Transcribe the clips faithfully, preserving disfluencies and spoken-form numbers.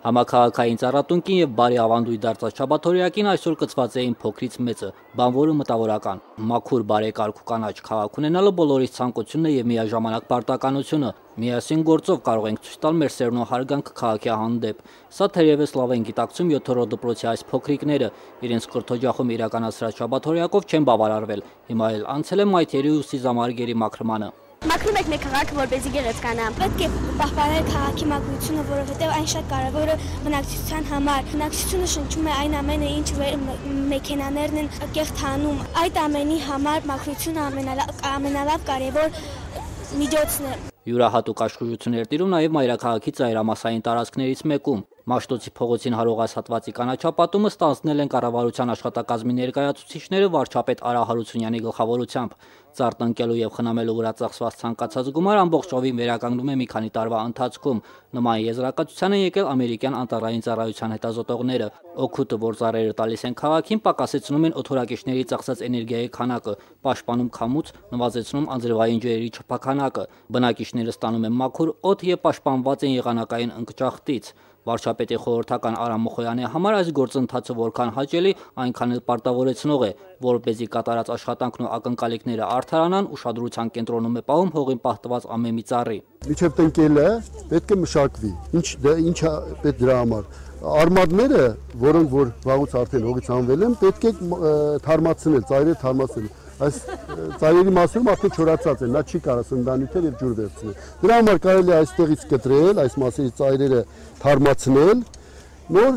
Համաքաղաքային ծառատունկին եւ բարի ավանդույթ դարձած Չաբաթօրյակին այսօր կցված էին փոքրից մեծը, բանվորը մտավորական, մաքուր բարեկարգ ու կանաչ քաղաք ունենալը բոլորիս ցանկությունն է եւ միաժամանակ պարտականությունը։ Միասին գործով կարող ենք ցույց տալ մեր սերն ու հարգանքը քաղաքի հանդեպ։ Սա թերևս լավ են գիտակցում յոթերորդ դպրոցի այս փոքրիկները, իրենց կրթօջախում իրականացրած Չաբաթօրյակով չեն բավարարվել։ Հիմա էլ անցել է մայթերի ու սիզամարգերի մաքրմանը։ Մաքրում եք մեր քաղաքը, որպեսզի գեղեցկանա։ Պետք է պահպանել քաղաքի մաքրությունը, որովհետև այն շատ կարևոր է բնակչության համար։ Բնակչությունը շնչում է այն ամենը, ինչ մեքենաներն են կեղտ հանում։ Այդ ամենի համար մաքրությունը ամենալավ կարևոր միջոցն է։ Յուրահատուկ աշխուժություններ տիրում նաև մայրաքաղաքի ծայրամասային տարածքներից մեկում։ Մաշտոցի փողոցին հարողած հատվածի կանաչապատումը ստանձնել են կառավարության աշխատակազմի ներկայացուցիչները վարչապետ Արա Հարությունյանի գլխավորությամբ։ Ծառ տնկելու եւ խնամելու վրա ծախսված ցանկացած գումար ամբողջովին վերականգնում է մի քանի տարվա ընթացքում։ Նման եզրակացության են եկել ամերիկյան անտառային ծառայության հետազոտողները։ Օգուտը, որ ծառերը տալիս են քաղաքին, պակասեցնում են օդորակիչների ծախսած էներգիայի քանակը, պաշտպանում քամուց, նվազեցնում անձրևային ջրերի չափաքանակը։ Բնակիչները ստանում են մաքուր օդ եւ պաշտպանված են եղանակային ընկճախտից։ Վարչապետի խորհրդական Արամ Մոխոյանի համար այս գործընթացը որքան հաճելի, այնքան էլ պարտավորեցնող է, որպեսզի կատարած աշխատանքն ու ակնկալիքները արդարանան, ուշադրության կենտրոնում է պահում հողին պահտված ամեն մի ծառի։ Միջև տնկելը պետք է մշակվի։ Ինչ ինչ պետք դրա համար։ Արմատները, որոնք որ վաղուց արդեն հողից հանվել են, պետք է թարմացնել, ծայրերը թարմացնել։ Այս ծայրերի մասում արդեն չորացած են, նա չի կարող սննդանյութեր եւ ջուր վերցնել։ Դրա համար կարելի է այստեղից կտրել, այս մասերի ծայրերը թարմացնել, նոր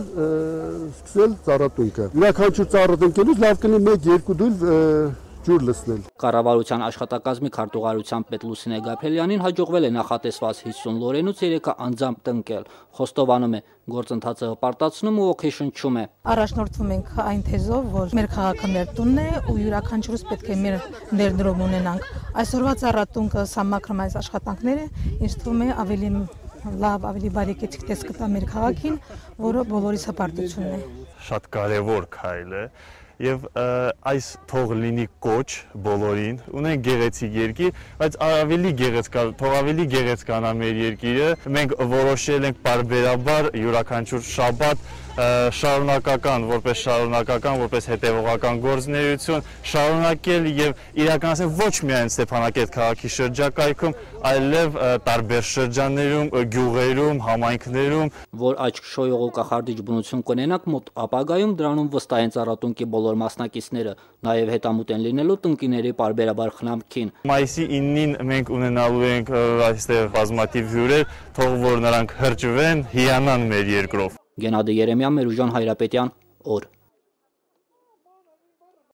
սկսել ծառատունկը։ Յուրաքանչյուր ծառատունկելուց լավ կլինի մեկ-երկու դույլ ջուր լցնել։ Կառավարության աշխատակազմի քարտուղարության պետ Լուսինե Գաբրելյանին հաջողվել է նախատեսված հիսուն լորենուց երեքը անձամբ տնկել։ Խոստովանում է, գործընթացը հպարտացնում ու ոգեշնչում է։ Առաջնորդվում ենք այն թեզով, որ մեր քաղաքը մեր տունն է ու յուրաքանչյուրս պետք է մեր ներդրում ունենանք։ Այսօրվա ծառատունկը սահմակրում այս աշխատանքները ինձ թվում է ավելի լավ, ավելի բարեկեցիկ տեսք կտա մեր քաղաքին, որը բոլորիս հպարտությունն է։ Շատ կարևոր քայլ է։ Եվ այս թող լինի կոչ բոլորին, ունենք գեղեցիկ երկիր, բայց ավելի գեղեցկա, թող ավելի գեղեցկանա մեր երկիրը։ Մենք որոշել ենք պարբերաբար յուրաքանչյուր շաբաթ շարունակական, որպես շարունակական, որպես հետևողական գործունեություն շարունակել եւ իրականացնել ոչ միայն Ստեփանակերտ քաղաքի շրջակայքում, այլև տարբեր շրջաններում, գյուղերում, համայնքներում, որ աչք շոյող ու կախարդիչ բնություն կունենաք մոտ ապագայում դրանում վստահ են ծառատունկի բոլոր մասնակիցները, նաև հետամուտ են լինելու տնկիների պարբերաբար խնամքին։ Մայիսի իննին մենք ունենալու ենք այստեղ բազմաթիվ հյուրեր, թող որ նրանք հրճվեն, հիանան մեր երկրով։ Գենադի Երեմյան, Մերուժան Հայրապետյան, օր։